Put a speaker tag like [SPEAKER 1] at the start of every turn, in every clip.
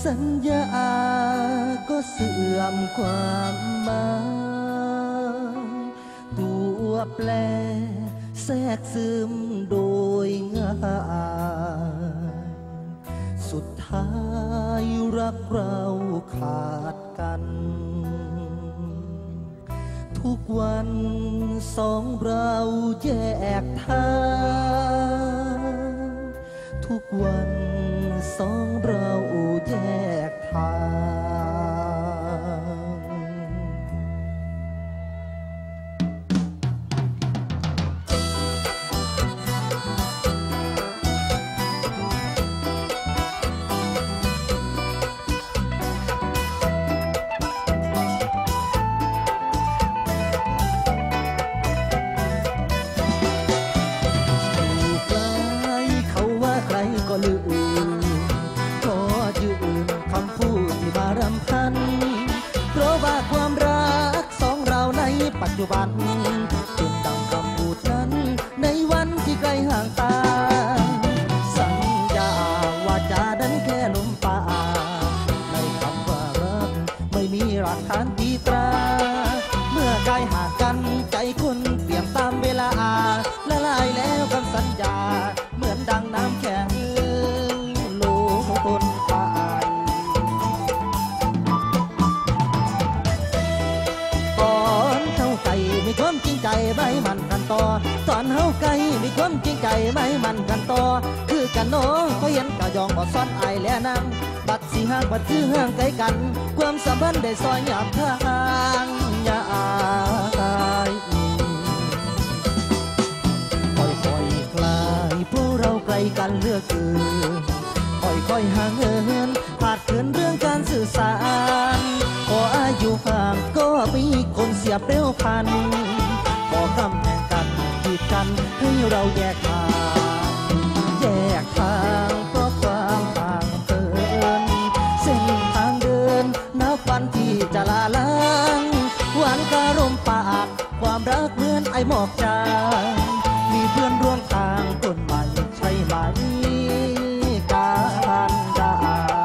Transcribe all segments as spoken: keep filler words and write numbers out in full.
[SPEAKER 1] สัญญาก็เสื่อมความหมายตัวแปรแทรกซึมโดยง่ายสุดท้ายรักเราขาดกันทุกวันสองเราแยกทางทุกวันสองเราแยกทางปัจจุบันเป็นดังคำพูดนั้นในวันที่ไกลห่างตาสัญญาว่าจะดันแค่ลมปากในคำว่ารักไม่มีหลักฐานตีตราเมื่อไกลห่างกันใจคนเปลี่ยนตามเวลาละลายแล้วคำสัญญาเหมือนดังน้ำแข็งโลนไปมีความจริงใจไม่มันกันต่อตอนเฮาไกลมีความจริงใจไม่มันกันต่อคือกันโน้เขาเห็นกะยองบ่ซ้อนไอและนางบัดสีห่างบัดคือห่างไกลกันความสัมพันธ์ได้ซอยหยาบทางยายค่อยๆคลายพวกเราไกลกันเลือกเกินค่อยๆห่างเหินขาดเกินเรื่องการสื่อสารพออายุห่างก็มีคนเสียเปรี้ยวพันพอคำแห่งกันกีดกันให้เราแยกทางแยกทางเพราะความห่างเหินเส้นทางเดินนับวันที่จะลาล้างหวานกะลมปากความรักเหมือนไอหมอกจางมีเพื่อนร่วมทางต้นใหม่ใช่ไหมการดา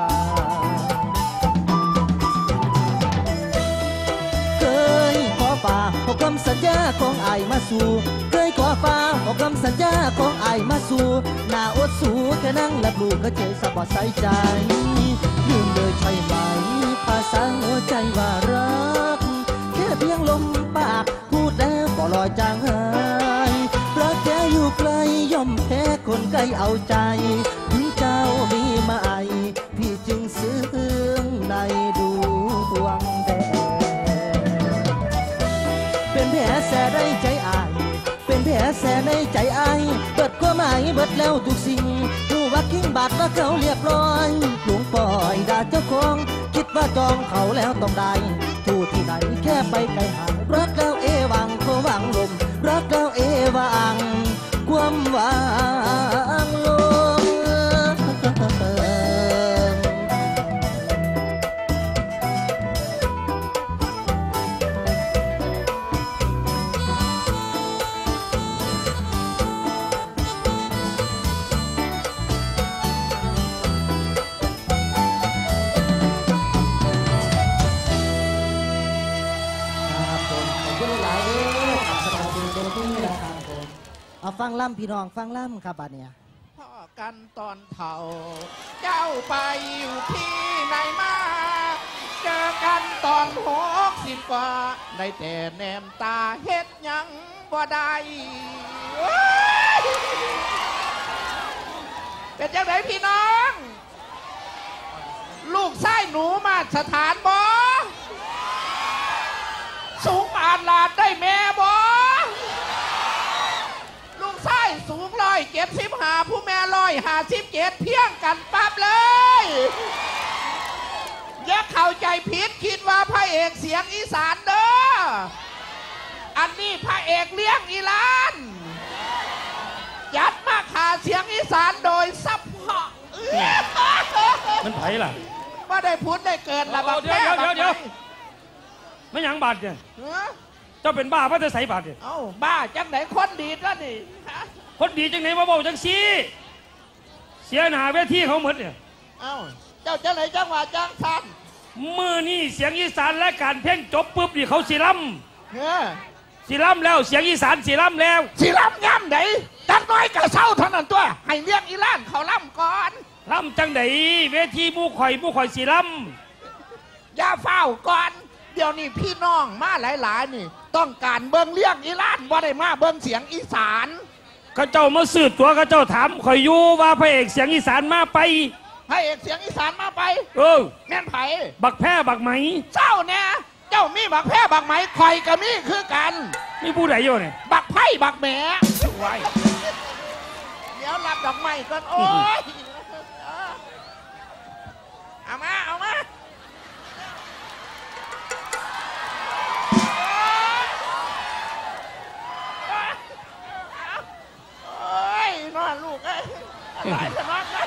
[SPEAKER 1] เคยขอฝากขอคำสัญญาของไอมาสู่เคยขอฝากขอคำสัญญาของไอมาสู่หน้าอดสูแค่นั่งรับรู้ก็เจอสบายใส่ใจลืมเลยใช่ไหมภาษาหัวใจว่ารักแค่เพียงลมปากพูดแล้วก็ลอยจางหายรักแค่อยู่ไกลย่อมแพ้คนใกล้เอาใจถึงเจ้ามีมาไอพี่จึงซึ้งในดวงแดงเป็นแผลแสในใจอายเป็นแผลแสในใจอายเบิดความหมายเบิดแล้วทุกสิ่งดูว่ากิ้งบาดว่าเขาเรียบร้อยหลวงปล่อยด่าเจ้าของคิดว่าจองเขาแล้วต้องได้ทู่ที่ไหนแค่ไปไกลห่างรักแล้วเอวังเขาวังลมรักแล้วเอวังความหวังลมเอาฟังล่ำพี่น้องฟังล่ำครับบัดเนี่ยพ่อกันตอนเฒ่าเจ้าไปอยู่ที่ไหนมาเจอกันตอนหกสิบกว่าได้แต่แนมตาเฮ็ดยังบ่ได้เป็นจังไดพี่น้องลูกไส้หนูมาสถานบ่สูงอ่านลาดได้แม่บ่ไส้สูงร้อยเจ็ดสิบหาผู้แม่ร้อยหาสิบเจ็ดเพียงกันปั๊บเลยอย่าเข้าใจผิดคิดว่าพระเอกเสียงอีสานเด้ออันนี้พระเอกเลี้ยงอีลานยัดมาขาเสียงอีสานโดยซับพอ
[SPEAKER 2] มันไผ่ล่ะ
[SPEAKER 1] ว่าได้พูดได้เกิดละบัด
[SPEAKER 2] เดี๋ยวเดี๋ยวเดี๋ยวไม่ยังบาดเนี่ยเจ้าเป็นบ้าพระเจ้าใส่บาดเนี่ย
[SPEAKER 1] เอ้าบ้าจังไหนคนดีก็นี่
[SPEAKER 2] คนดีจังไหนมาบอกจังซีเสียหนาเวทีเขาหมดเนี่ย
[SPEAKER 1] เอ้า
[SPEAKER 3] เจ้าจะไหนจังหวะจังสัน
[SPEAKER 2] มือนี่เสียงอีสานและการเพ่งจบปุ๊บนี่เขาสีล่
[SPEAKER 3] ำเออ
[SPEAKER 2] สีล่ำแล้วเสียงอีสานสีล่ำแล้ว
[SPEAKER 3] สีล่ำย่ำไหนจักน้อยกะเศร้าเท่านั้นตัวให้เลี้ยงอีล่านเขาล่ำก่อน
[SPEAKER 2] ล่ำจังไหนเวทีมู่ข่อยมู่ข่อยสีล่
[SPEAKER 3] ำอย่าเฝ้าก่อนเดี๋ยวนี้พี่น้องมาหลายๆนี่ต้องการเบิ้งเลี้ยงอีล่านว่าได้มาเบิ้งเสียงอีสาน
[SPEAKER 2] เขาเจ้ามาสืบตัวเขาเจ้าถามข่อยอยู่ว่าพระเอกเสียงอีสานมาไป
[SPEAKER 3] พระเอกเสียงอีสานมาไป
[SPEAKER 2] เออ
[SPEAKER 3] แม่นไผ่
[SPEAKER 2] บักแพ้บักไหม
[SPEAKER 3] เจ้าเนี่ยเจ้ามีบักแพ้บักไหมข่อยกับมีคือกัน
[SPEAKER 2] มีผู้ใดอยู่เนี่ย
[SPEAKER 3] บักไผ่บักแหมไว้เดี๋ยวรับดอกไม้ก่อนโอ้ยเอามาเอามาโอ้ยนอนลูกเอ้ยอะไรจะนอนนะ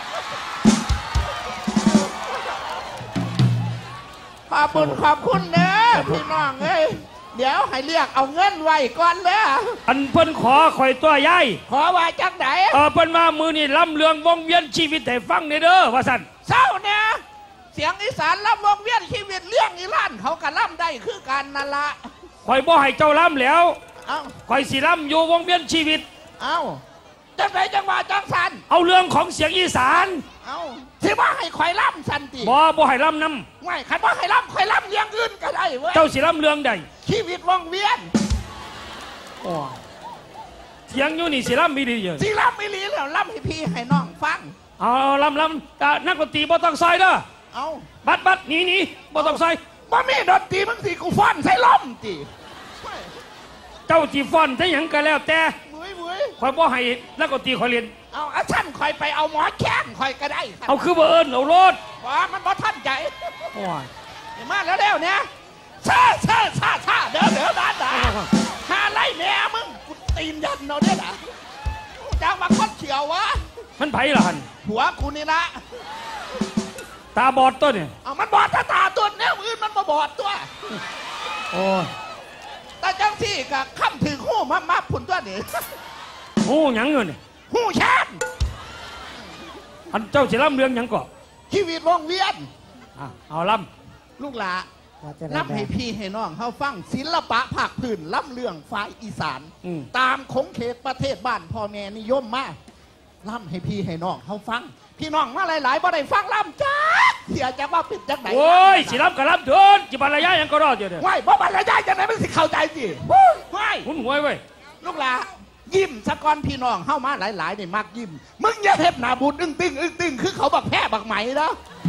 [SPEAKER 3] ขอบคุณขอบคุณเนอะพี่น้องเอ้ยเดี๋ยวให้เรียกเอาเงินไว้ก่อนเลย
[SPEAKER 2] อันเพิ่นขอข่อยตัวยาย
[SPEAKER 3] ขอว่าจังไหน
[SPEAKER 2] เออเพิ่นว่ามือนี่ล่ำเรืองวงเวียนชีวิตให้ฟังเด้อว่าสั่น
[SPEAKER 3] เศร้าเนี่ยเสียงอีสานล่ำวงเวียนชีวิตเลี้ยงอีล้านเขาก็ล่ำได้คือกันนั่นละ
[SPEAKER 2] ข่อยบ่ให้เจ้าล่ำแล้ว
[SPEAKER 3] เอ้า
[SPEAKER 2] ข่อยสิล่ำอยู่วงเวียนชีวิต
[SPEAKER 3] เอ้าจังไหนจังว่าจังสัน
[SPEAKER 2] เอาเรื่องของเสียงอีสาน
[SPEAKER 3] เอ้าที่ว่าให้ข่อยล่ำสันติ
[SPEAKER 2] บ่บ่ให้ล่ำน้
[SPEAKER 3] ำไม่ขันว่าให้ล่ำข่อยล่ำเลี้ยงอื่นก็ได้เว้ย
[SPEAKER 2] เจ้าสิล่ำเรื่องใด
[SPEAKER 3] ชีวิตวงเวียน
[SPEAKER 2] โอ้เสียงอยู่นี่สิล่ำมีดีอยู่
[SPEAKER 3] สิล่ำมีดีแล้วล่ำให้พี่ให้น้องฟัง
[SPEAKER 2] เอาล่ำล่ำนักดนตรีบ่ต้องซอยเด้อ
[SPEAKER 3] เอา
[SPEAKER 2] บัดบัดหนีหนีบ่ต้องซอย
[SPEAKER 3] บ่มีดนตรีมึงสิกูฟ้อนใส่ล่ำติ
[SPEAKER 2] เจ้าจีฟ้อนใส่หยังก็แล้วแต่
[SPEAKER 3] มุ้ยมุ้ย
[SPEAKER 2] คอยบ่ให้นักดนตรีคอยเรียน
[SPEAKER 3] เอาอาชันคอยไปเอาหมอแข้งคอยก็ได้
[SPEAKER 2] เอาคือบ่เอิญเอาโลด
[SPEAKER 3] ว่ามันบ่ทันใจ
[SPEAKER 2] โอ้ย
[SPEAKER 3] มาแล้วแล้วเนี่ยซาซาซาซาเดี๋ยวเดี๋ยวด่าด่าหาไล่แม่มึงกูตีนยันเอาเนี่ยนะจ้างมาคดเขียววะ
[SPEAKER 2] มันไผ่ล่ะหัน
[SPEAKER 3] หัวกูนี่ละ
[SPEAKER 2] ตาบอดตัวเนี่ย
[SPEAKER 3] เอามันบอดตาตาตัวเนี่ยอื่นมันมาบอดตัว
[SPEAKER 2] โอ้
[SPEAKER 3] แต่จังที่กับข้ามถึงหู้มามาผุนตัวนี่
[SPEAKER 2] หู้หยังเงิน
[SPEAKER 3] หู้แช่น
[SPEAKER 2] อันเจ้าจะล่ำเรื่องหยังก่อ
[SPEAKER 3] ชีวิตวงเวียน
[SPEAKER 2] เอาล่
[SPEAKER 3] ำลูกหลาล่ำให้พี่ให้น้องเขาฟังศิลปะภาคพื้นล่ำเรื่องฝ่ายอีสานตามคงเขตประเทศบ้านพ่อแม่นิยมมากล่ำให้พี่ให้น้องเขาฟังพี่น้องมาหลายๆบ่ได้ฟังล่ำจ้าเสียจะว่าปิดจังไหน
[SPEAKER 2] โอ้ยสิล่ำกับล่ำเถินจิบาลายายังก็รอดอยู่เนี่ย
[SPEAKER 3] ไม่บ่บาลายาจังไหนมันสิเข้าใจสิไม่
[SPEAKER 2] หุ่นหวยเว้ย
[SPEAKER 3] ลูกหลายิ้มสะกอนพี่น้องเข้ามาหลายๆเนี่ยมากยิ้มมึงอย่าเทพหนาบุญอึ้งตึงอึ้งตึงคือเขาบักแพ้บักไหมนะ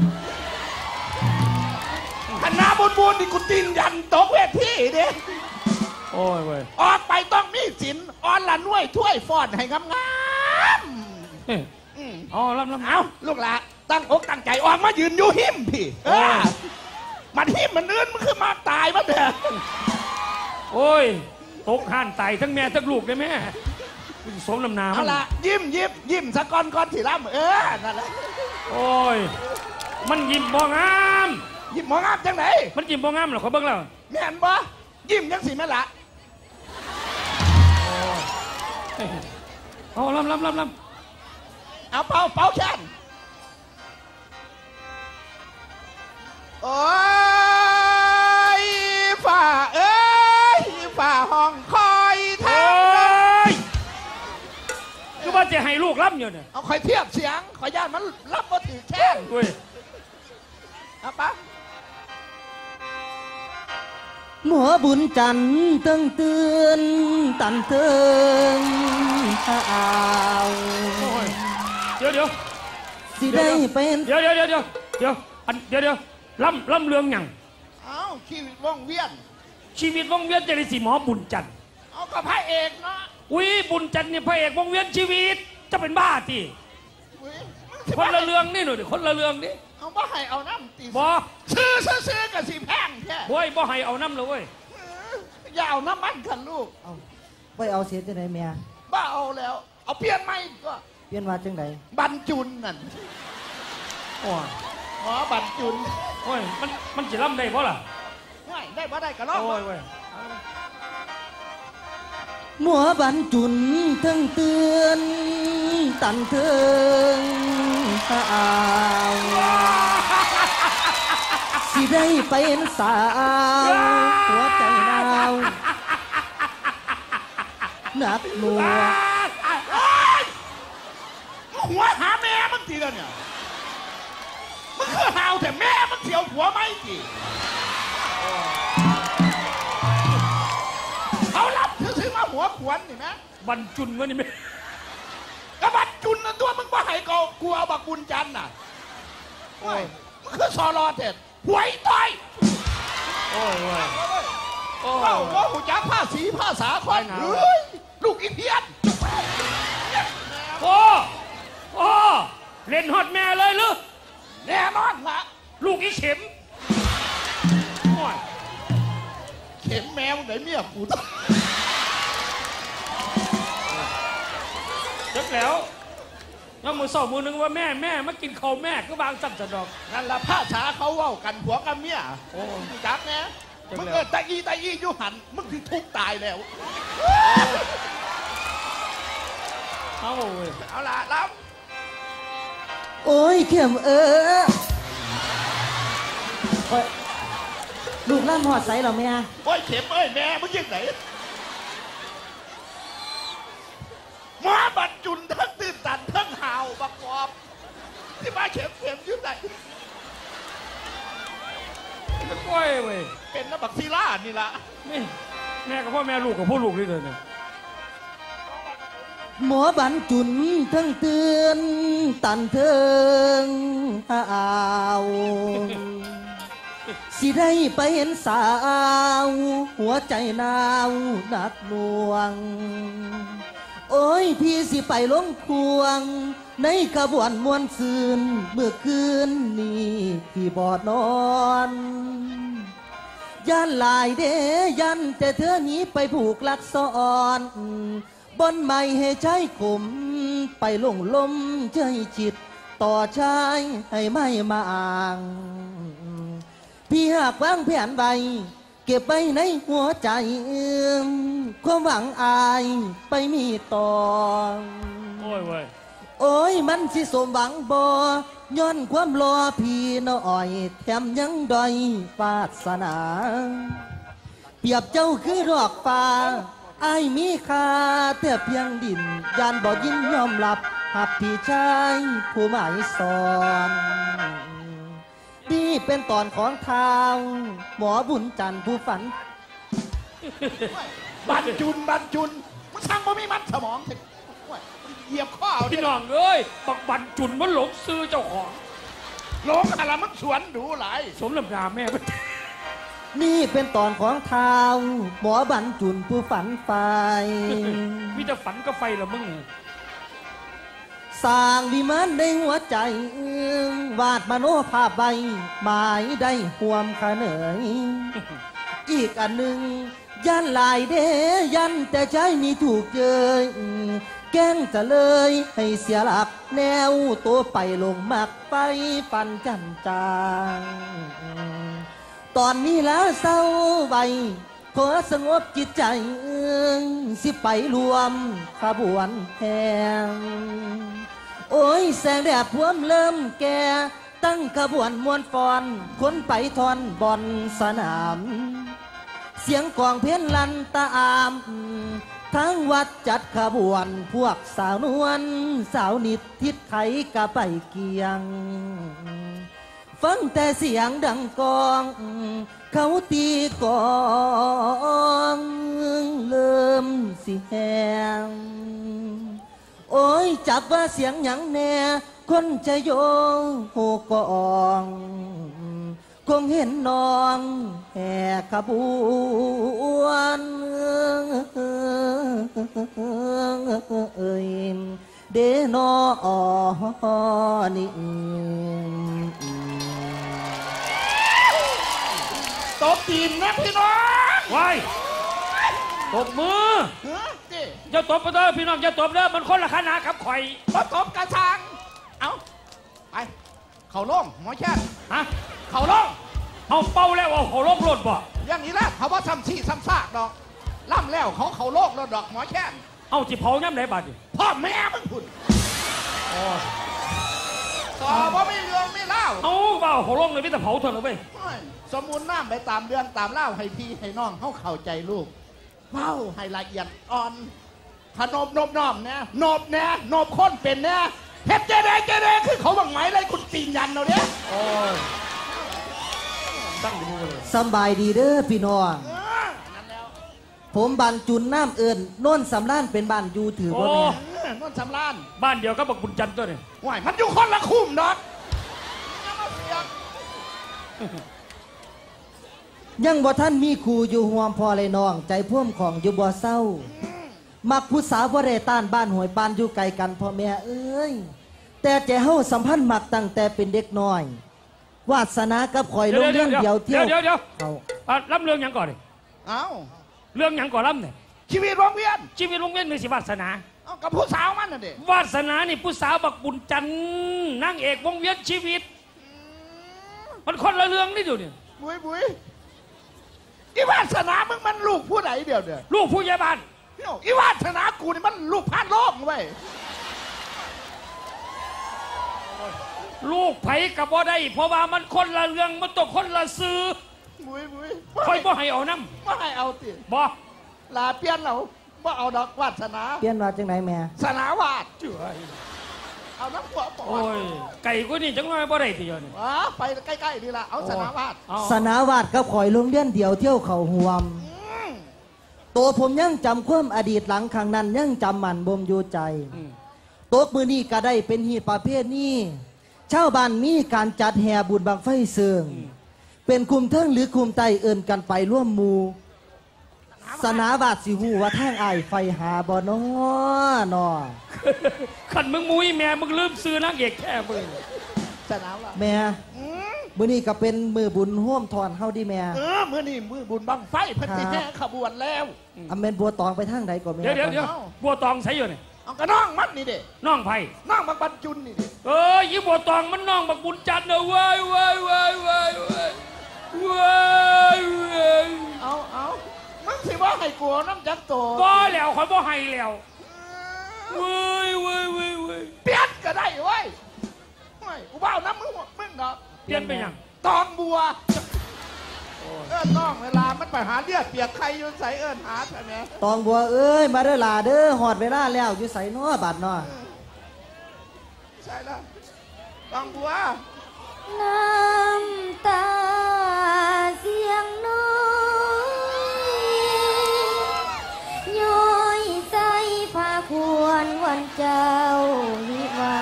[SPEAKER 3] ขนาบุญบุญที่กูตีนยันตกเวทีเด้
[SPEAKER 2] โอ้ยเว้ย
[SPEAKER 3] ออกไปต้องมีสินอ่อนละน้วยถ้วยฟอนให้งาม
[SPEAKER 2] ๆอ๋อลำลำ
[SPEAKER 3] เอาลูกหลานตั้งอกตั้งใจออกมายืนอยู่หิมพี่มันหิมมันอื่นมันคือมาตายมั้งเด้อ
[SPEAKER 2] โอ้ยตกห่านไตทั้งแม่ทั้งลูกเลยแม่สมน้ำน้ำ
[SPEAKER 3] เอาละยิ้มยิ้มยิ้มสะกอนก้อนถี่ล่ำเออนั่นแหละ
[SPEAKER 2] โอ้ยมันยิ้มบ่งาม
[SPEAKER 3] ยิ้มบ่งามจังไหน
[SPEAKER 2] มันยิ้มบ่งามหรอเขาเบิ่งแล้ว
[SPEAKER 3] แม่นบ่ยิ้มยังสิแม่ละ
[SPEAKER 2] เอาลำลำลำลำ
[SPEAKER 3] เอาเป่าเป่าแค้นโอ้ยฝ่าเอ้ยฝ่าห้องคอยทาง
[SPEAKER 2] คือว่าจะให้ลูกรับอยู่เนี่ย
[SPEAKER 3] เอาคอยเทียบเสียงขอย่านมันรับมาถือแค้น
[SPEAKER 2] ด้วย
[SPEAKER 3] เอาปะ
[SPEAKER 1] หมัวบุญจันทร์ตึงเตือนตันเตือนอ้าว
[SPEAKER 2] เดี๋ยวเดี๋ยว
[SPEAKER 1] สิได้เป็น
[SPEAKER 2] เดี๋ยวเดี๋ยวเดี๋ยวเดี๋ยวเดี๋ยวอันเดี๋ยวเดี๋ยวล่ำล่ำเรื่องยัง
[SPEAKER 3] เอ้าชีวิตวงเวียน
[SPEAKER 2] ชีวิตวงเวียนจะได้สิหมอบุญจันทร์
[SPEAKER 3] เอากับพระเอกเนาะ
[SPEAKER 2] อุ้ยบุญจันทร์เนี่ยพระเอกวงเวียนชีวิตจะเป็นบ้าทีคนละเรื่องนี่หนูดิคนละเรื่องนี่
[SPEAKER 3] เอาบ่ให้เอาน้ำตี
[SPEAKER 2] บ่
[SPEAKER 3] ซื้อซื้อกับสีแพงแค่
[SPEAKER 2] บ่บ่ให้เอาน้ำเลยเว้ย
[SPEAKER 3] อย่าเอาน้ำมันกันลูก
[SPEAKER 1] เอาไปเอาเสียจะไหนเมีย
[SPEAKER 3] บ้าเอาแล้วเอาเปลี่ยนใหม่ก็
[SPEAKER 1] เปลี่ยนว่าจังได
[SPEAKER 3] บรรจุนนั่น
[SPEAKER 2] โอ้ย
[SPEAKER 3] หมอบรรจุน
[SPEAKER 2] โอ้ยมันมันจะล่ำได้เพราะล่ะ
[SPEAKER 3] ไม่ได้เพราะได้กระลอก
[SPEAKER 2] โอ้ยเว้ย
[SPEAKER 1] หมัวบรรจุนทึงเตือนตันเทิงอ้าวได้เป็นสาวหัวใจหนาวหนักหน่วง
[SPEAKER 3] หัวหาแม่มึงทีละเนี่ยมึงคือหาวแต่แม่มึงเถียวหัวไม่กี่เขารับซื้อมาหัวขวนนี่ไหม
[SPEAKER 2] บรรจุนวะนี่แม่
[SPEAKER 3] กระบัดจุนนะตัวมึงมาให้กูกูเอาบักบุญจันทร์น่ะโอ้ยมึงคือซอรอเด็ดหวยต่อย
[SPEAKER 2] โอ้ยโอ้ยโอ้
[SPEAKER 3] เอ้าย ว่าหูจักผ้าสีผ้าสาควันเฮ้ยลูกอีเพี้ยน
[SPEAKER 2] โอ้โอ้เล่นฮอตแม่เลยหรือ
[SPEAKER 3] แน่นอนละ
[SPEAKER 2] ลูกอีเข็มโอ้ย
[SPEAKER 3] เข็มแมวไหนเมียกู
[SPEAKER 2] จบแล้วแล้วมือสองมือนึงว่าแม่แม่มากินข้าวแม่ก็วางสั่นสะดอก
[SPEAKER 3] นั่นละผ้าสาเขาเว้ากันผัวกับเมีย
[SPEAKER 2] โอ้
[SPEAKER 3] หูจักแน่มึงเออตะอีตะอีอยู่หันมึงที่ทุกตายแล้ว
[SPEAKER 2] เอาเว้ย
[SPEAKER 3] เอาล่ะรับ
[SPEAKER 1] โอ้ยเข้มเออโอ้ยลูกล่ำหอดใสเหรอแม่
[SPEAKER 3] โอ้ยเข็มเอ้ยแม่มึงยังไหนหมาบัดจุนทั้งตื่นตันทั้งหาวบักกอบที่มาเข็มเข็มอยุ่ไหน
[SPEAKER 2] โอ้ยเว้ย
[SPEAKER 3] เป็นน้ำบักซีล่านี่ละ
[SPEAKER 2] นี่แม่กับพ่อแม่ลูกกับพ่อลูกนี่เลยเนี่ย
[SPEAKER 1] หมอบันจุนทั้งเตือนตันเทิงอ้าวสิได้ไปเห็นสาวหัวใจหนาวหนักหน่วงโอ้ยพี่สิไปลงควงในขบวนมวนซืนเมื่อคืนนี้พี่บอดนอนยันลายเดยันแต่เธอหนีไปผูกลักซ้อนบนไม่ให้ใช้ขมไปลงลมใจจิตต่อชายให้ไม่มาอ่างพี่หากวางแผนไว้เก็บไว้ในหัวใจความหวังอายไปมีต่อ
[SPEAKER 2] โอ้ยเว้ย
[SPEAKER 1] โอ้ยมันสิสมหวังบ่ย้อนความรอพี่น้อยแถมยังดอยวาสนาเปรียบเจ้าคือดอกฟ้าอายมีค่าแต่เพียงดินยานบ่ยินยอมรับหับพี่ชายผู้หมายสอนนี่เป็นตอนของทางหมอบุญจันทร์ผู้ฝัน
[SPEAKER 3] บันจุนบันจุนมึงช่างบ่มีมันสมองเถอะโอ้ยเหยียบข้อเอา
[SPEAKER 2] พี่
[SPEAKER 3] เนี่ย
[SPEAKER 2] น้องเอ้ยบักบรรจุนมันหลงซื้อเจ้าของ
[SPEAKER 3] หลงอะไรมันสวนดูหลาย
[SPEAKER 2] สมลำดาแม่ไป
[SPEAKER 1] นี่เป็นตอนของทางหมอบรรจุนผู้ฝันไฟ
[SPEAKER 2] มีแต่ฝันก็ไฟละมึง
[SPEAKER 1] สร้างวิมานในหัวใจวาดมโนภาพใบหมายได้ห่วมขะเหนย อีกอันหนึ่งยันลายเดยันแต่ใจมีถูกเจยแกล้งจะเลยให้เสียหลักแนวตัวไปลงมักไปฟันจันจางตอนนี้แล้วเศร้าใบขอสงบจิตใจสิไปรวมขบวนแห่งโอ้ยแสงแดดพวมเริ่มแก่ตั้งขบวนมวนฟอนคนไปทอนบอลสนามเสียงกองเพ่นลันตาอามทั้งวัดจัดขบวนพวกสาวนวลสาวนิดทิศไขกะไปเกียงฟังแต่เสียงดังกองเขาตีกองเริ่มสิแหงโอ้ยจับว่าเสียงหยังแน่คนจะโยโหกองคงเห็นน้องแห่ขบวนเอ้ยเดนอนี่
[SPEAKER 3] ตบตีนนะพี่น้อง
[SPEAKER 2] ไว้ตบมือ
[SPEAKER 3] เฮ้ยจิ
[SPEAKER 2] อย่าตบไปเถอะพี่น้องอย่าตบเด้อมันคนละขนาดกับข่อย
[SPEAKER 3] มาตบกระชังเอาไปเขาล่องหมอแช่น
[SPEAKER 2] ฮะ
[SPEAKER 3] เขาล่อง
[SPEAKER 2] เอาเป้าแล้วเอาเขาลบรถบ่
[SPEAKER 3] อย่างนี้แหละเขาว่าซ้ำซี่ซ้ำซากดอกล่ำแล้วเขาเขาโลกแล้วดอกหมอแช่น
[SPEAKER 2] เอาจิเผาย่ำไหนบาดดิ
[SPEAKER 3] พ่อแม่มึงพุ่นต่อว่าไม่เรื่องไม่ล่าล่า
[SPEAKER 2] เอาเบาเขาลงเลยพี่แต่เผาเถอะไป
[SPEAKER 3] สมมุติน้ำไปตามเรื่องตามเล่าให้พี่ให้น้องเขาเข้าใจลูกเว้าให้ละเอียดอ่อนขนมนบน้อมเนี่ยนบเนี่ยนบค้นเป็นเนี่ยเฮ็ดเจเรเจเรคือเขาบังไหมเลยคุณตีนยันเราเนี่ย
[SPEAKER 2] โอ้ยตั้งอยู่เลย
[SPEAKER 1] สบายดีเด้อพี่น้องผมบันจุนน้ำเอิญโน่นสำล้านเป็นบ้านอยู่ถือว่าแม่
[SPEAKER 3] โน่นสำล้าน
[SPEAKER 2] บ้านเดียวก็บอกบุญจันทร์ตัวนี่
[SPEAKER 3] ว้ายมันอยู่คนละคุ้มเนาะ
[SPEAKER 1] ยังบ่ท่านมีครูอยู่ห่วมพอเลยน้องใจพ่วมของอยู่บ่เศร้ามักผู้สาวบ่ได้ต้านบ้านหวยปานอยู่ไกลกันพ่อแม่เอ้ยแต่ใจเฮาสัมพันธ์มักตั้งแต่เป็นเด็กน้อยวาสนากับข่อยลงเรื่องเดียวเที่ยว
[SPEAKER 2] เดี๋ยวเดี๋ยวเอาล้ำเรื่องยังก่อนดิ
[SPEAKER 3] เอ้า
[SPEAKER 2] เรื่องยังก่อนล้ำเนี่ย
[SPEAKER 3] ชีวิตวงเวียน
[SPEAKER 2] ชีวิตวงเวียนมีสิวาสนา
[SPEAKER 3] เอากับผู้สาวมันน่ะเด็
[SPEAKER 2] วาสนานี่ผู้สาวบักบุญจันทร์นางเอกวงเวียนชีวิตมันคนละเรื่องนี่ดูเนี่ย
[SPEAKER 3] บุยบุยอีวาสนามึงมันลูกผู้ไหนเดียวเดียว
[SPEAKER 2] ลูกผู้ใหญ่บ้าน
[SPEAKER 3] อีวาสนากูนี่มันลูกพานโลกเว้ย
[SPEAKER 2] ลูกไผ่กับว่าได้เพราะว่ามันคนละเรื่องมันต้องคนละซื้อ
[SPEAKER 3] บุยบุย
[SPEAKER 2] คอยบ่ให้เอาน้
[SPEAKER 3] ำบ่ให้เอาติ
[SPEAKER 2] บ่
[SPEAKER 3] ลาเปลี่ยนเราบ่เอาดอกวาสนา
[SPEAKER 1] เปลี่ยนว่าจังไหนแม่
[SPEAKER 3] สนาวาด
[SPEAKER 2] เจ้ย
[SPEAKER 3] เอาน้ำหัวปอด
[SPEAKER 2] โอ้ยไก่กูนี่จังเลยบ่ได้ทีเดียวนี่
[SPEAKER 3] อ๋อไปใกล้ๆนี่ละเอาสนาวาด
[SPEAKER 1] สนาวาดกับข่อยลงเลี้ยนเดียวเที่ยวเขาห่วมตัวผมยังจำความอดีตหลังครั้งนั้นยังจำมันบ่มอยู่ใจโต๊ะมือนี้ก็ได้เป็นฮีตประเภทนี้ชาวบ้านมีการจัดแห่บุญบังไฟเสืองเป็นคุมเทิงหรือคุมไตเอินกันไปร่วมมูสนาวาดสิหูว่าทางไอไฟหาบ่นอนอ
[SPEAKER 2] ขันมึงมุ้ยแม่มึงลืมซื้อนางเอกแค่มึง
[SPEAKER 3] สนาวาด
[SPEAKER 1] แม่มือนี้ก็เป็นมือบุญห่วมทอนเฮาดิแม่
[SPEAKER 3] เออมือนี้มือบุญบังไฟพันธิแห่ขบวนแล้ว
[SPEAKER 1] อเมนบัวตองไปทางใดก่อนแม่
[SPEAKER 2] เดี๋ยวเดี๋ยวบัวตองใส่อยู่นี่
[SPEAKER 3] เอากระน้องมันนี่เด็
[SPEAKER 2] น้องไผ่
[SPEAKER 3] น้องบักบรรจุนนี่เด็
[SPEAKER 2] เออยี่บัวตองมันน้องบักบุญจันทร์เนอะว้ายว้ายว้ายว้ายว้ายว้าย
[SPEAKER 3] เอาเอามึงสิว่าให้กลัวน้ำจักโต
[SPEAKER 2] บ่แล้วคอยบ่ให้แล้วเว้ยเว้ยเว้ยเว้ย
[SPEAKER 3] เปลี่ยนก็ได้เว้ยกูบ้าน้ำมึงมึงเนาะ
[SPEAKER 2] เปลี่ยนไปยัง
[SPEAKER 3] ตองบัวเอิ้นน้องเวลามันไปหาเลือดเปียกใครอยู่ใส่เอิ้นหาใช่ไหม
[SPEAKER 1] ตองบัวเอ้ยมาเด้อลาเด้อหอดเวลาแล้วอยู่ใส่น้อบาดน้อ
[SPEAKER 3] ใช่แล้วตองบัว
[SPEAKER 4] น้ำตาเสียงน้อยย้อยใจพาควรวันเจ้าวิวา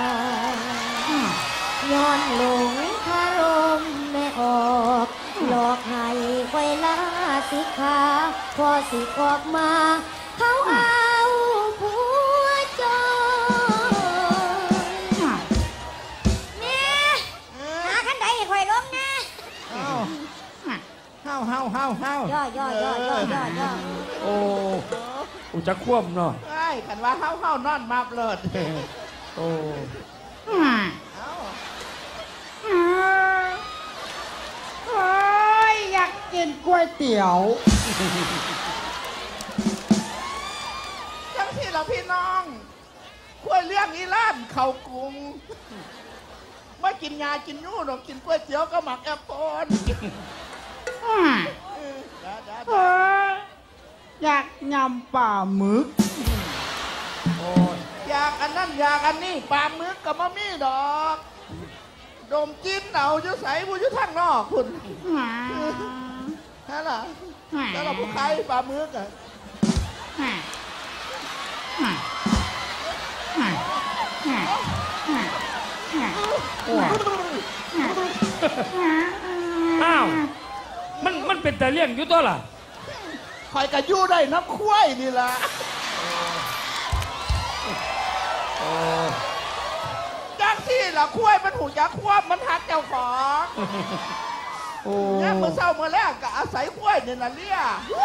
[SPEAKER 4] ย้อนหลงคารมแม่ออกหลอกให้ไว้ลาสิขาพอสิออกมาเขาเอาผัวจอยแม่หาขันใดให้คอยล้มนะ
[SPEAKER 3] เฮาเฮาเฮาเฮา
[SPEAKER 4] ย่อย่อย่อย่อย่อย่อ
[SPEAKER 2] โอ้อุจักควบเนาะ
[SPEAKER 3] ใช่ขันว่าเฮาเฮานอนมาเปิด
[SPEAKER 2] โอ้
[SPEAKER 3] โอ้ยอยากกินก๋วยเตี๋ยวทั้งที่เราพี่น้องคุยเรื่องอีล่านเขากรุงไม่กินยากินยูหรอกกินก๋วยเตี๋ยวก็หมักแอปเปิ้ล
[SPEAKER 5] อยากยำปลาหมึก
[SPEAKER 3] อยากอันนั้นอยากอันนี้ปลาหมึกกับมะมี่ดอกดมจิ้นเอาจะใส่ผู้ยุทางนอกคุณนั่นแหละแล้วเราผู้ใครปลาหมึกอ่ะ
[SPEAKER 2] อ้าวมันมันเป็นแต่เลี้ยงอยู่ตัวล่ะ
[SPEAKER 3] คอยกระยู่ได้น้ำข้วยนี่ล่ะจังที่ล่ะข้วยมันหูยักษ์ควบมันหักเจ้าของเนี่ยเมื่อเช้าเมื่อแรกก็อาศัยข้วยเนี่ยนะเลี้ย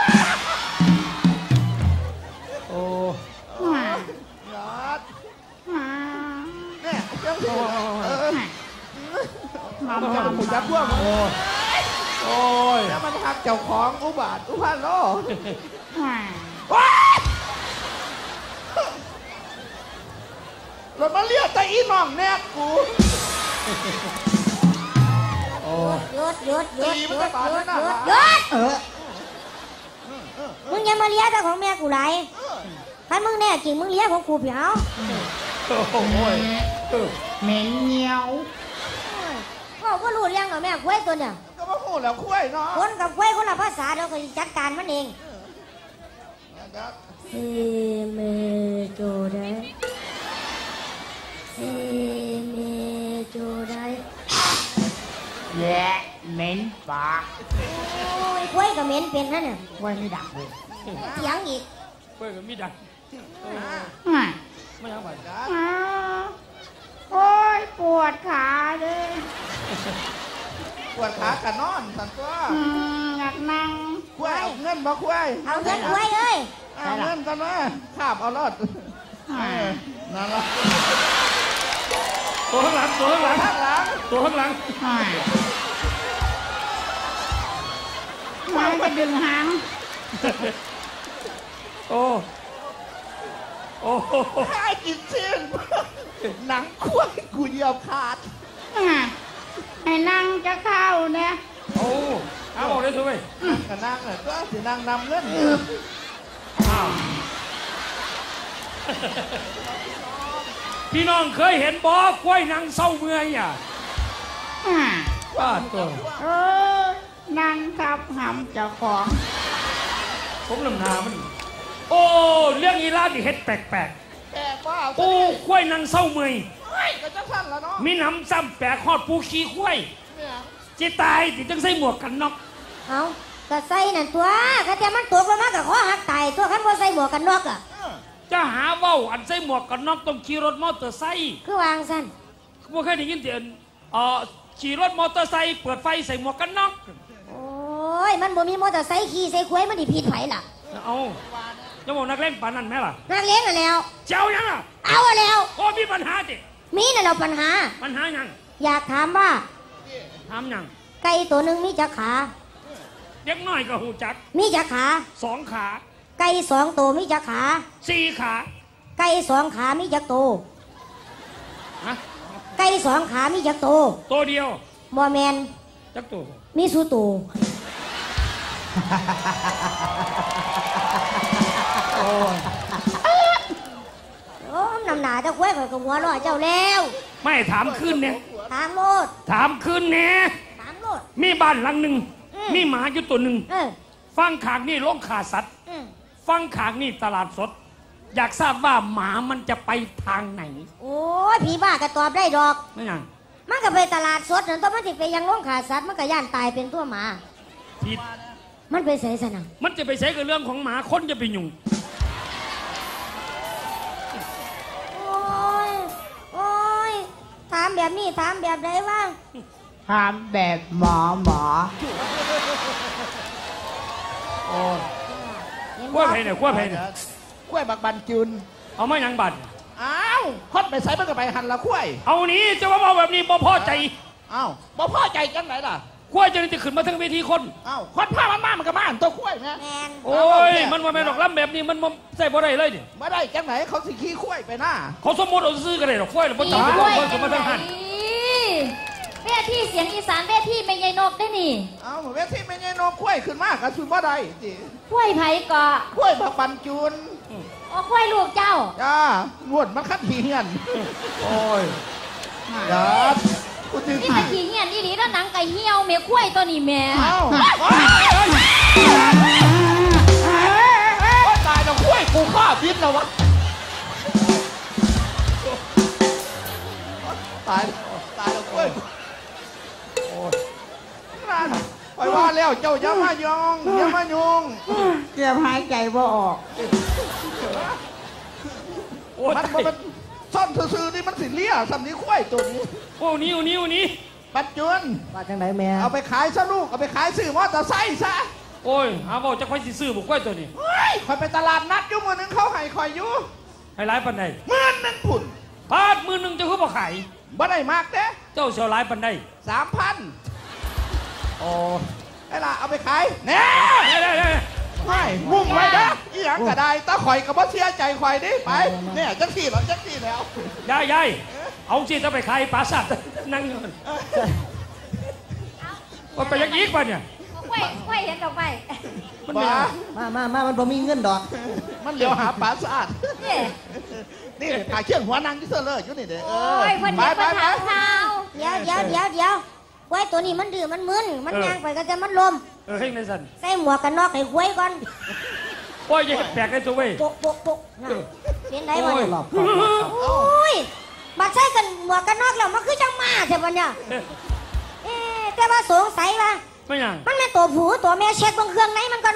[SPEAKER 2] โอ้
[SPEAKER 3] ยอดเนี่ยจังที่มันจะหูยักษ์ควบ
[SPEAKER 2] โอ้ย
[SPEAKER 3] แล้วมันหักเจ้าของอุบาทอุพาโลเรามาเลี้ยแต่อีน้องแนกกู
[SPEAKER 4] หยุดหยุดหยุด
[SPEAKER 3] ตี
[SPEAKER 4] ห
[SPEAKER 3] มัน
[SPEAKER 4] ยุ
[SPEAKER 3] จะ
[SPEAKER 4] ด
[SPEAKER 3] บาด
[SPEAKER 4] หยุ
[SPEAKER 3] แล้
[SPEAKER 4] ด
[SPEAKER 3] วนะ
[SPEAKER 4] หยุดหยุด
[SPEAKER 5] เออ
[SPEAKER 4] มึงอย่ามาเลี้ยแต่ของแม่กูไรถ้ามึงแน่จริงมึงเลี้ยของกูเผียว
[SPEAKER 2] โอ้ยเออ
[SPEAKER 5] เหม็นเงี้ยว
[SPEAKER 4] ก็ก็รู้เรื่องกับแม่กล้วยตัวเนี่ย
[SPEAKER 3] ก็มาหูแล้วคุ้ยเนาะ
[SPEAKER 4] คนกับกล้วยคนละภาษาเราก็จัดการมันเองเอเมโจได้เอเมโจได้
[SPEAKER 5] แย่เหม็นปาก
[SPEAKER 4] โอ้ยกล้วยกับเหม็นเป็นนั่นเนี่ย
[SPEAKER 5] ไว้ไม่ดักเลย
[SPEAKER 4] เสียงอีก
[SPEAKER 2] เพื่อนก็มีดัง
[SPEAKER 5] อ่ะ
[SPEAKER 2] ไม่ยังไป
[SPEAKER 5] อ้าวโอ้ยปวดขาเลย
[SPEAKER 3] ปวดขากันนอนสันตัว
[SPEAKER 5] อืมอยากนั่ง
[SPEAKER 3] คุ้ยเอาเงินมาคุ้ย
[SPEAKER 4] เอาเงินกล้วยเอ้ย
[SPEAKER 3] เอาเงินกันมาขาบเอารอดนั่นละ
[SPEAKER 2] ตัวข้างหลังตัวข้างหลัง
[SPEAKER 3] ข้างหลัง
[SPEAKER 2] ตัวข้างหลัง
[SPEAKER 5] อ่ะมันจะดึงหาง
[SPEAKER 2] โอ้โอ้โห
[SPEAKER 3] ข้ากินเส้นหนังคุ้ยกูเหยียบขาด
[SPEAKER 5] อ่ะให้นั่งจะเข้าเนี่ย
[SPEAKER 2] โอ้เอาออกเลยสิเว้ย
[SPEAKER 3] ก็นั่งเลยก็สินั่งนำเงิน
[SPEAKER 2] อ้าวพี่น้องเคยเห็นบ่กล้วยนางเศร้าเมื่อยอ่ะ
[SPEAKER 5] อ่ะ
[SPEAKER 2] ว่าตัว
[SPEAKER 5] เออนั่งทับหำเจ้าของ
[SPEAKER 2] ผมลำนามัน โอ้เรื่องอีลาดิเฮ็ดแปลก
[SPEAKER 3] แปลกว่า
[SPEAKER 2] ๆโอ้กล้วยนางเศร้าเมื่อย
[SPEAKER 3] เฮ้ยก็จะสั่นแล้วเนาะ
[SPEAKER 2] มีน้ำซ้ำแปลกฮอดปูขี้กล้วย
[SPEAKER 3] เนี่ย
[SPEAKER 2] จิตายติจังใส่หมวกกันน็อก
[SPEAKER 4] เอากระใส่นั่นตัวกระเทียมมันตกลงมากับข้อหักไตตัวขันบ่ใส่หมวกกันน็อกอ่ะ
[SPEAKER 2] จะหาเว้าอันใส่หมวกกันน็อกต้องขี่รถมอเตอร์ไซค์
[SPEAKER 4] คือวางสั้น
[SPEAKER 2] บ่เคยได้ยินเสียงเอ่อขี่รถมอเตอร์ไซค์เปิดไฟใส่หมวกกันน็อก
[SPEAKER 4] โอ้ยมันบ่มีมอเตอร์ไซค์ขี่ใส่ควยมันดิผิดไผล่ะ
[SPEAKER 2] เอาจะบอกนักเล่นปานนั้นไหมล่ะ
[SPEAKER 4] นักเลี้ยงน่ะแล้ว
[SPEAKER 2] เจ้ายังอ่ะ
[SPEAKER 4] เอาอะแล้ว
[SPEAKER 2] โอ้มีปัญหาดิ
[SPEAKER 4] มีน่ะเราปัญหา
[SPEAKER 2] ปัญหายัง
[SPEAKER 4] อยากถามว่า
[SPEAKER 2] ถามยัง
[SPEAKER 4] ไก่ตัวหนึ่งมีจักขา
[SPEAKER 2] เด็กน้อยก็หูจัก
[SPEAKER 4] มีจักขา
[SPEAKER 2] สองขา
[SPEAKER 4] ไก่สองตัวมีจักขา
[SPEAKER 2] สี่ขา
[SPEAKER 4] ไก่สองขามีจักโตว
[SPEAKER 2] ฮะ
[SPEAKER 4] ไก่สองขามีจักโตว
[SPEAKER 2] ตัวเดียว
[SPEAKER 4] บ่แมน
[SPEAKER 2] จักตัว
[SPEAKER 4] มีสูโตว
[SPEAKER 2] โอ้ย
[SPEAKER 4] โอ้มนำหนาเจ้าควยข่อยกับหัวเร้อยเจ้าแล้ว
[SPEAKER 2] ไม่ถามขึ้นเนี่ย
[SPEAKER 4] ถามโลด
[SPEAKER 2] ถามขึ้นเนี่ย
[SPEAKER 4] ถามโลด
[SPEAKER 2] มีบ้านหลังหนึ่ง
[SPEAKER 4] อืม
[SPEAKER 2] มีหมาอยู่ตัวหนึ่ง
[SPEAKER 4] เออ
[SPEAKER 2] ฟังขางนี่โรงขาสัตว์
[SPEAKER 4] อืม
[SPEAKER 2] ฟังขางนี่ตลาดสด อยากทราบว่าหมามันจะไปทางไหน
[SPEAKER 4] โอ้ยผีบ้าก็ตอบได้ดอก
[SPEAKER 2] ไม่ยัง
[SPEAKER 4] มันก็ไปตลาดสดนั่นตัวมันสิไปยังโรงขาสัตว์มันก็ย่านตายเป็นตัวหมา
[SPEAKER 2] ผิด
[SPEAKER 4] มันไปใส่สนะ
[SPEAKER 2] มันจะไปใช้กับเรื่องของหมาคนจะไปยุ่ง
[SPEAKER 4] โอ้ยโอ้ยถามแบบนี้ถามแบบใดวะ
[SPEAKER 5] ทำแบบหมอหมอ
[SPEAKER 2] โอ้ย
[SPEAKER 4] เห็น
[SPEAKER 2] กล้วย
[SPEAKER 4] บ่
[SPEAKER 2] ไผ่เนี่ยกล้วยไผ่เนี่ย
[SPEAKER 3] กล้วยบักบันจุน
[SPEAKER 2] เอามายังบัตร
[SPEAKER 3] อ้าวฮอดไปใส่มันก็ไปหันละกล้วย
[SPEAKER 2] เอานี้จะว่าเอาแบบนี้บ่พอใจ
[SPEAKER 3] อ้าวบ่พอใจจังไหนล่ะ
[SPEAKER 2] กล้วยจะจะขึ้นมาทั้งเวทีคน
[SPEAKER 3] อ้าวฮอดผ้ามันมามันก็มาหันตัวกล้วยนะ
[SPEAKER 4] แมน
[SPEAKER 2] โอ้ยมันว่าแม่ดอกล้ำแบบนี้มันบ่ใส่บ่ได้เลยดิ
[SPEAKER 3] ไม่ได้จังไหนเขาสิขี้กล้วยไปหน้า
[SPEAKER 2] เขาสมมติเอาซื้อกันเลยหรอกกล้วยหรือบ่จับกล้วยขึ้นมาทั้งหัน
[SPEAKER 6] เวทีเสียงอีสานเวทีไม่ใหญ่นกได้นี่
[SPEAKER 3] เอาเวทีไม่ใช่นกกล้วยขึ้นมากกระสุนบ่ได้สิ
[SPEAKER 6] กล้วยไผ่เกาะ
[SPEAKER 3] กล้วยบักบันจุน
[SPEAKER 6] โอ้กล้วยลูกเจ้า
[SPEAKER 3] จ้างวดมันคัดขี้เหียน
[SPEAKER 2] โอ้ย
[SPEAKER 3] จ้ากูถึง
[SPEAKER 6] นี่ตะกี้เงี้ยนี่ดีแล้วหนังไก่เหี่ยวเมียกล้วยตัวนี้แม่
[SPEAKER 3] เอ้าโอ๊ยตายแล้วกล้วยกูฆ่าพิษแล้ววะตายตายแล้วกล้วยนั่นไปว่าแล้วเจ้าอย่ามายองอย่ามายง
[SPEAKER 5] เกือบหายใจบ่ออก
[SPEAKER 2] โอ้ย
[SPEAKER 3] มันบ่มันซ่อนซื่อๆนี่มันสิเลี่ยสำนี้ข้วยตัวนี้
[SPEAKER 2] โอ้นิ้วนิ้วนี้
[SPEAKER 3] ปัจจุน
[SPEAKER 1] ว่าจังไหนแม่
[SPEAKER 3] เอาไปขายซะลูกเอาไปขายซื้อมอเตอร์ไซค์ซะ
[SPEAKER 2] โอ้ยหาบอกจะค่อยสิซื้อบุกกล้วยตัวนี้
[SPEAKER 3] เฮ้ยคอยไปตลาดนัดอยู่มือหนึงเขาให้คอยอยู่
[SPEAKER 2] ให้ร้ายปันใด
[SPEAKER 3] หมื่นหนึงผุ่น
[SPEAKER 2] พาดมือหนึ่งจะคือบ่ขาย
[SPEAKER 3] บ่ได้มากเด้
[SPEAKER 2] เจ้าเสียวร้ายปันใด
[SPEAKER 3] สามพัน
[SPEAKER 2] โอ้
[SPEAKER 3] ไอ้ล่ะเอาไปขายแน่
[SPEAKER 2] ได้ได้ได้
[SPEAKER 3] ไม่มุ่งไว้นะอีหยังก็ได้ตาข่อยก็บ่เสียใจข่อยดิไปเนี่ยจังสี่หรอจังสี่แล้ว
[SPEAKER 2] ยายยายเอาสิจะไปขายปลาสัตว์นั่งอยู่
[SPEAKER 3] เ
[SPEAKER 2] ว่าไปยังอีกป่ะเนี่ย
[SPEAKER 6] ไว้ไว้เห็นดอกไม้
[SPEAKER 2] มัน
[SPEAKER 3] บ้า
[SPEAKER 2] เนี่ย
[SPEAKER 1] มามามามันบ่มีเงินดอก
[SPEAKER 3] มันเหลียวหาปลาสะอาด
[SPEAKER 6] นี่
[SPEAKER 3] นี่ถ่ายเชี่ยงหัวนางที่เสื้อเลยอยู่นี่เด้อ
[SPEAKER 6] โอ้ยเพิ่นเห็นเพิ่นถามข่าว
[SPEAKER 4] เดี๋ยวเดี๋ยวเดี๋ยวเดี๋ยวไว้ตัวนี้มันดื้อมันมึนมันย่างไปก็จะมันลม
[SPEAKER 2] เออให้ในสัน
[SPEAKER 4] ใส่หมวกกันน็อกให้ควยก่อน
[SPEAKER 2] โอ้ยอย่าเห็นแปลกเลยตัวเว้ย
[SPEAKER 4] โปะโปะโปะน่ะเป็นไรวะเนี่ย
[SPEAKER 1] หลอก
[SPEAKER 4] โอ้ยบัดใส่กันหมวกกันน็อกแล้วมันคือจังมาใช่ปะเนี่ยเอ๊ะแต่ว่าสงสัยว่า
[SPEAKER 2] ไม่ยัง
[SPEAKER 4] มันแม่ตัวผู้ตัวแม่เช็คเบางเครื่องไหนมันก่อน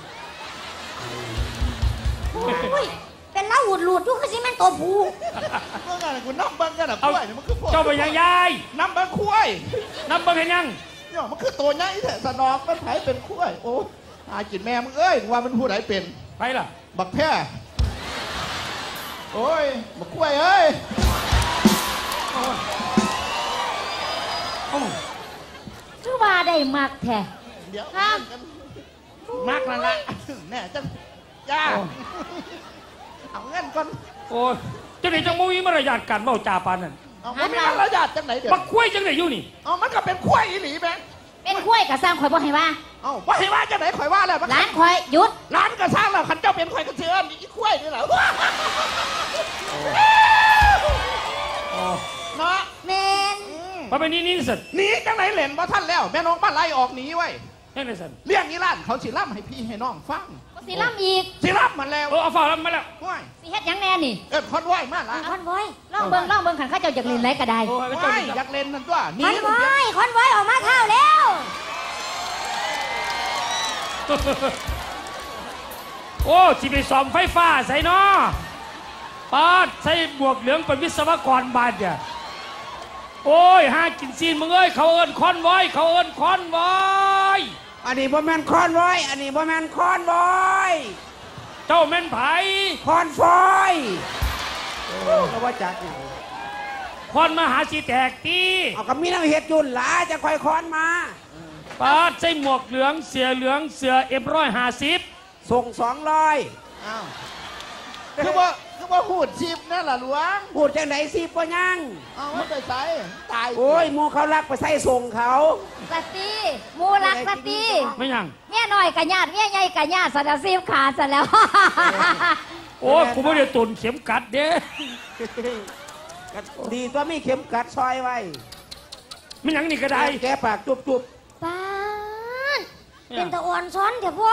[SPEAKER 4] โอ้ยเป็นเล้าหูดหลุดทุกคือสิแม่นตัวผู้
[SPEAKER 3] เมื่อไงกูน้ำเบิ้งกันอ่ะกล้วยมันคือพวก
[SPEAKER 2] เจ้าไปยังยาย
[SPEAKER 3] น้ำเบิ้งคุ้ย
[SPEAKER 2] น้ำเบังเห็นยัง
[SPEAKER 3] เนี่ยมันคือตัวใหญ่แท้สนอกมันไผเป็นคุ้ยโอ้หากินแม่มึงเอ้ยว่ามันผู้ใดเป็น
[SPEAKER 2] ไปล่ะ
[SPEAKER 3] บักแพ้โอ้ยบักกล้วยเอ้ย
[SPEAKER 2] เอ้า
[SPEAKER 6] ชื่อว่าได้มักแท้
[SPEAKER 3] เดี๋ยว
[SPEAKER 6] ครับ
[SPEAKER 3] มากนั่นละแน่จังย่าเอาเงินก่อน
[SPEAKER 2] โอ้ยเจ้าไหนจังมุ้ยมารยาทการเมาจ่าปานนั่น
[SPEAKER 3] เอาไม่มีมารยาทจังไหนเดี๋ยว
[SPEAKER 2] บักคุ้ยจังไหนอยู่นี่
[SPEAKER 3] เอามันก็เป็นคุ้ยอีหลีแม่
[SPEAKER 6] เป็นกล้วยกับสร้างข่อยบ่ให้ว่า
[SPEAKER 3] เอาว่าให้ว่าจังไหนข่อยว่าแล้วมัน
[SPEAKER 6] ร้านข่อยหยุด
[SPEAKER 3] ร้านก็สร้างแล้วขันเจ้าเป็นข่อยก็เชื่อนี่อีคุ้ยนี่แหละเนาะ
[SPEAKER 4] แมน
[SPEAKER 2] มาไปนี่นี่สัน
[SPEAKER 3] หนีจังไหนเหรนบ่ท่านแล้วแม่น้องป้าไล่ออกหนีไว้
[SPEAKER 2] ยังไงสัน
[SPEAKER 3] เรื่องนี้ร้านเขาสิล่ำให้พี่ให้น้องฟัง
[SPEAKER 6] บ่สิล่ำอีก
[SPEAKER 3] สิล่ำมันแล้ว
[SPEAKER 2] เออเอาฝาแล้วมาแล้ว
[SPEAKER 3] ว้าย
[SPEAKER 6] สิเฮ็ดหยังแน่นี่
[SPEAKER 3] เอิ้นคอนไหวมาละ
[SPEAKER 4] คอนไว้
[SPEAKER 6] ลองเบิ่งลองเบิ่งขันเขาเจ้าอยากเล่นไรก็ได้
[SPEAKER 2] โอ้ยเจ้า
[SPEAKER 3] ว้าย
[SPEAKER 2] นี่
[SPEAKER 3] อยากเล่นนั่นตัวห
[SPEAKER 4] คอนไว้คอนไว้ออกมาเท่าแล้ว
[SPEAKER 2] โอ้สิไปซ่อมไฟฟ้าใส่เนาะปาดใส่หมวกเหลืองเป็นวิศวกรบาดเนี่ยโอ้ยหากินซีนมึงเอ้ยเขาเอิ้นคอนไว้เขาเอิ้นคอนไว้
[SPEAKER 7] อันนี้บ่แม่นคอนวอยอันนี้บ่แม่นคอนวอย
[SPEAKER 2] เจ้าแม่นไผ
[SPEAKER 7] คอนฟอยก็ว่าจักอยู่
[SPEAKER 2] คอนมาหาสีแตกตี
[SPEAKER 7] เอาก็มีน้ำเห็ดยุ่นหลาจะค่อยคอนมา
[SPEAKER 2] ปาดใส่หมวกเหลืองเสือเหลืองเสือเอ็มร้อยห้าสิบ
[SPEAKER 7] ส่งสองร้อย
[SPEAKER 3] อ้าวคือว่าคือว่าหูดชิบนั่นล่ะหลวง
[SPEAKER 7] พูดจังไหนสิบ่ยัง
[SPEAKER 3] เอาไม่ไปใส่ตาย
[SPEAKER 7] โอ้ยหมูเขารักไปใส่ส่งเขา
[SPEAKER 6] สตีหมูรักสตี
[SPEAKER 2] ไม่ยัง
[SPEAKER 6] เมียน้อยกะญาติเมียใหญ่กะญาติสันซีบขาดซะแล้ว
[SPEAKER 2] โอ้ยกูไม่ได้ตุนเข็มกัดเด้
[SPEAKER 7] ก็ดีตัวมีเข็มกัดซอยไว้
[SPEAKER 2] ไม่ยังนี่ก็ได้
[SPEAKER 7] แกปากจุบจุบ
[SPEAKER 4] ป้านเป็นตะอ่อนซ้อนเถอะพ่อ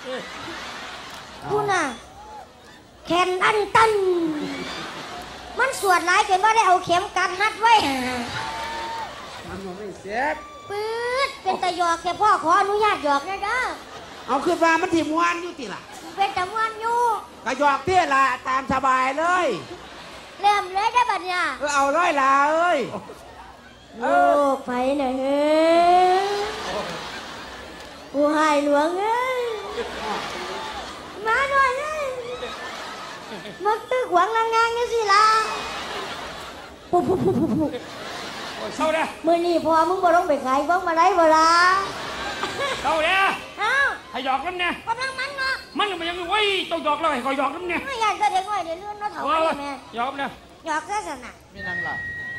[SPEAKER 4] คุณน่ะแขนอันตัน มันสวดหลายจนว่าได้เอาเข็มกัดนัดไว้
[SPEAKER 7] มันไม่เสียบ
[SPEAKER 4] ปื๊ดเป็นตะหยอกแต่พ่อขออนุญาตหยอกนะเด้อ
[SPEAKER 7] เอาขึ้นมามันที่มวนอยู่ติล่ะ
[SPEAKER 4] เป็นตะมวนอยู่
[SPEAKER 7] ก็หยอกเตี้ยละตามสบายเลย
[SPEAKER 4] เริ่มเลยได้อบัดเนี่ย
[SPEAKER 7] เออเอาร้อยลาเอ้ย
[SPEAKER 4] ลูกไผน่ะเฮ้ยกูหายหลวงเอ้ยมาหน่อยเอ้ยมักตึกหวังงางๆนี่สิล่ะปุ๊บปุ๊บปุ๊บปุ๊บปุ๊บ
[SPEAKER 2] โอ้ยเศร้าเด้อ
[SPEAKER 4] มื่อนี้พอมึงบ่ลงไปขายเบิ่งมาได้บ่ล่ะ
[SPEAKER 2] เศร้าเด้อ
[SPEAKER 4] เอ้า
[SPEAKER 2] ให้หยอกน้ำเนี่ย
[SPEAKER 4] กำลังมันเนาะ
[SPEAKER 2] มันมันยังไว้ต้องหยอกเราให้คอยหยอกน้ำเนี่ย
[SPEAKER 4] ไม่อยากจะเด็กน้อยเดี๋ยวเลื่อนเนาะเฒ่า
[SPEAKER 2] โอ้
[SPEAKER 4] ไป
[SPEAKER 2] ย
[SPEAKER 4] แม่
[SPEAKER 2] หยอกเนี่ย
[SPEAKER 4] หยอกซะซั่นน่ะ
[SPEAKER 3] มีนังล่ะ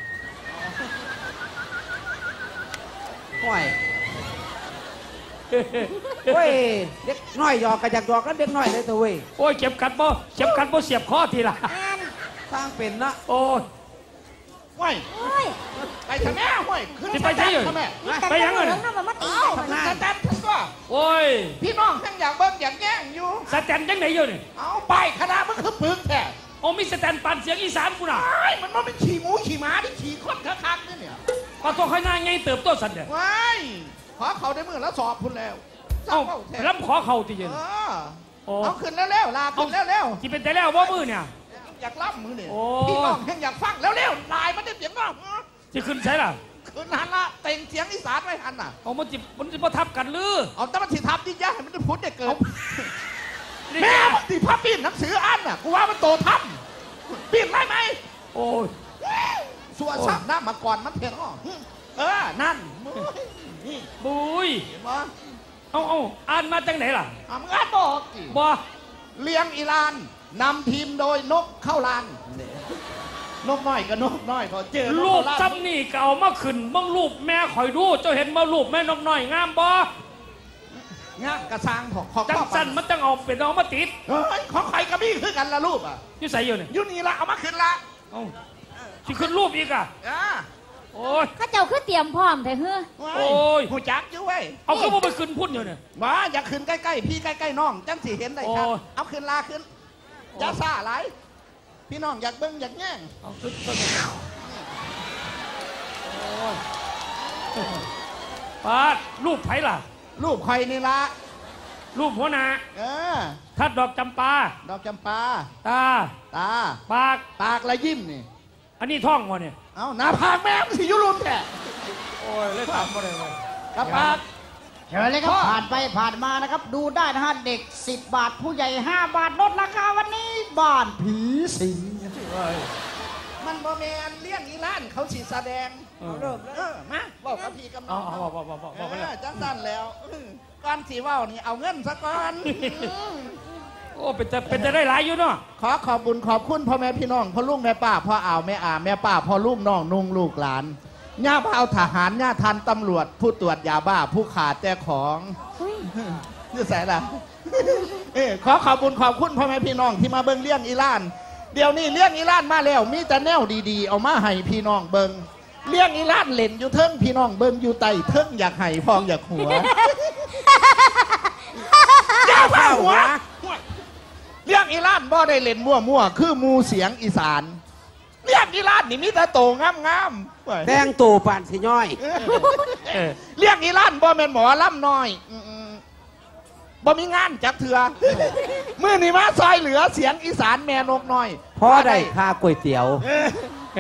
[SPEAKER 7] ห่วยโอ้ยเด็กน้อยหยอกก็อยากหยอกแล้วเด็กน้อยเลยตัวเว้ย
[SPEAKER 2] โอ้ยเข็มกัดบ่เข็มกัดบ่เสียบคอทีละ
[SPEAKER 4] แม่น
[SPEAKER 7] สร้างเป็นนะ
[SPEAKER 2] โอ้ย
[SPEAKER 3] ว้าย
[SPEAKER 4] โอ้ย
[SPEAKER 3] ไปทำแม่ห้วยขึ้น
[SPEAKER 2] สิไปใช่เหรอ
[SPEAKER 3] ทำแม่
[SPEAKER 4] นี่แต่
[SPEAKER 2] ไปยัง
[SPEAKER 4] เห
[SPEAKER 2] ไง
[SPEAKER 4] ลืองเนาะมันมาตี
[SPEAKER 3] เอ้า
[SPEAKER 4] กัน
[SPEAKER 3] ขึ้นสแตนทั้งตัว
[SPEAKER 2] โอ้ย
[SPEAKER 3] พี่น้องทั้งอยากเบิ้งอยากแย่งอยู่
[SPEAKER 2] สแตนจังไหนอยู่นี่
[SPEAKER 3] เอาไปคณะมันคือปึกแท้
[SPEAKER 2] โอ้มีสแตนปันเสียงอีสานกูน่ะ
[SPEAKER 3] ไอ้มันมันเป็นขี่หมูขี่ม้าที่ขี่คนคักๆนี่เนี่ย
[SPEAKER 2] ปลาตัวข้างหน้าไงเติบโตสัตว์เนี่ย
[SPEAKER 3] ว้ายขอเขาได้มือแล้วสอบพุ่นแล้ว
[SPEAKER 2] เอ้า
[SPEAKER 3] เแท้
[SPEAKER 2] ล้ำขอเข่าทีเย็น
[SPEAKER 3] เออ
[SPEAKER 2] โอ้
[SPEAKER 3] เอาขึ้นแล้วแล้วๆลาขึ้นแล้วแล้ว
[SPEAKER 2] ที่เป็นแต่แล้วว่ามือเนี่ย
[SPEAKER 3] ๆอยากล่ำมือเนี่ย
[SPEAKER 2] โอ้
[SPEAKER 3] พี่น้องแห่งอยากฟังแล้วแล้วๆลายมันได้เสียงว่า
[SPEAKER 2] ที่ขึ้นใช่ล่ะ
[SPEAKER 3] คืนหันละเต่งเสียงอีสานไว้หันน่ะ
[SPEAKER 2] เอามันจิมันจะมาทับกันหรือ
[SPEAKER 3] เอาแต่มันสิทับยิ่งยากให้มันได้พุทธได้เกิด
[SPEAKER 2] นี่
[SPEAKER 3] แม่มันสิพับปีนหนังสืออันน่ะกูว่ามันโตทับปีนได้ไหม
[SPEAKER 2] โอ้ย
[SPEAKER 3] สัวสับหน้ามาก่อนมันเถอะเออนั่นนี่
[SPEAKER 2] บุย
[SPEAKER 3] เห็นไหม
[SPEAKER 2] เอาเอาอ่านมาจังไหนล่ะ
[SPEAKER 3] อ่ะมึงอ่านบอกสิ
[SPEAKER 2] บ่
[SPEAKER 3] เลี้ยงอิรานนำทีมโดยนกเข้าลาน
[SPEAKER 2] น
[SPEAKER 3] นกน้อยกับนกน้อยเขาเจอ
[SPEAKER 2] รูปซ้ำนี่ก็เอามาขึ้นบ้างรูปแม่ข่อยดูเจ้าเห็นมารูปแม่นกน้อยงามบ่
[SPEAKER 3] งามกระซังของของ
[SPEAKER 2] จังสันมันจังเอาเป็นเอามาติด
[SPEAKER 3] เฮ้ยของใครกับพี่คือกันละรูปอ่ะ
[SPEAKER 2] อยู่ใส่อยู่เนี่ย
[SPEAKER 3] ยุนี่ละเอามาขึ้นละ
[SPEAKER 2] เอ้าสิขึ้นรูปอีกอ่ะ
[SPEAKER 3] อ่า
[SPEAKER 2] โอ้ย
[SPEAKER 6] ข้าเจ้าคือเตรียมพร้อมแต่เฮ้อ
[SPEAKER 2] โอ้ย
[SPEAKER 3] หูจักอยู่เว้ย
[SPEAKER 2] เอาขึ้นมาไปขึ้นพุ่นอยู่เนี่ย
[SPEAKER 3] มาอย่าขึ้นใกล้ๆพี่ใกล้ๆน้องจังสิเห็นได้ครับ
[SPEAKER 2] โอ้ย
[SPEAKER 3] เอาขึ้นลาขึ้นอย่าซ่าไหลพี่น้องอยากเบิ้งอยากแย่ง
[SPEAKER 2] เอาขึ้นขึ้นโอ้ยปาดรูปไผล่ะ
[SPEAKER 3] รูปใครนี่ละ
[SPEAKER 2] รูปหัวหน้า
[SPEAKER 3] เออ
[SPEAKER 2] ทัดดอกจำปา
[SPEAKER 3] ดอกจำปา
[SPEAKER 2] ตา
[SPEAKER 3] ตา
[SPEAKER 2] ปาก
[SPEAKER 3] ปากละยิ้มนี่
[SPEAKER 2] อันนี้ท่องวะเนี่ย
[SPEAKER 3] เอาหน้าผากแม่มสิยุรุนแท้
[SPEAKER 2] โอ้ยเลยทำมาเลย
[SPEAKER 3] กับปาก
[SPEAKER 7] เชิญเลยครับผ่านไปผ่านมานะครับ ดูได้นะฮะเด็กสิบบาทผู้ใหญ่ห้าบาทลดราคาวันนี้บ้านผีสิง
[SPEAKER 3] มันบ่แมนเลี้ยงอีล้านเขาสิแสดง
[SPEAKER 2] เออ
[SPEAKER 3] เริ่มแล้วเออมาบอกกับพี่กับน้
[SPEAKER 2] เอา
[SPEAKER 3] อง
[SPEAKER 2] เอาบอกบอกบอกบอกบอกไป
[SPEAKER 3] เอ
[SPEAKER 2] เลย
[SPEAKER 3] อจังสั้นแล้วเออก่อนสีว่าวนี่เอาเงินซะก่อน
[SPEAKER 2] โอ้เป็นจะเป็นจะได้หลายอยู่เนาะ
[SPEAKER 3] ขอขอบบุญขอบคุณพ่อแม่พี่น้องพ่อลุงแม่ป้าพ่ออ่าวแม่อาแม่ป้าพ่อลุงน้องนุ่งลูกหลานย่าพาวทหารย่าทันตำรวจ ผู้ตรวจยาบ้าผู้ขาดแต่ของนี่ใส่ละเออขอขอบบุญขอบคุณพ่อแม่พี่น้องที่มาเบิ้งเลี้ยงอีล้าน เดี๋ยวนี้เลี้ยงอีล้านมาแล้วมีแต่แนวดีๆเอามาให้พี่น้องเบิ้งเลี้ยงอีล้านเล่นอยู่เทิงพี่น้องเบิ้งอยู่ไตเทิงอยากให้พองอยากหัวอย่าพาหัวเลี้ยงอีล้านบ่ได้เล่นมั่วๆคือมูเสียงอีสานเลี้ยงอีล้านนี่มีแต่โตงามๆ
[SPEAKER 8] แต่งตัวปานสิย่อย
[SPEAKER 2] เออ
[SPEAKER 3] เลี้ยงอีล้านบ่แม่นหมอลำน้อยอืมๆบ่มีงานจักเถื่อมื้อนี้มาซอยเหลือเสียงอีสานแม่นกน้อย
[SPEAKER 8] พอได้ค่าก๋วยเตี๋ยว
[SPEAKER 3] เออ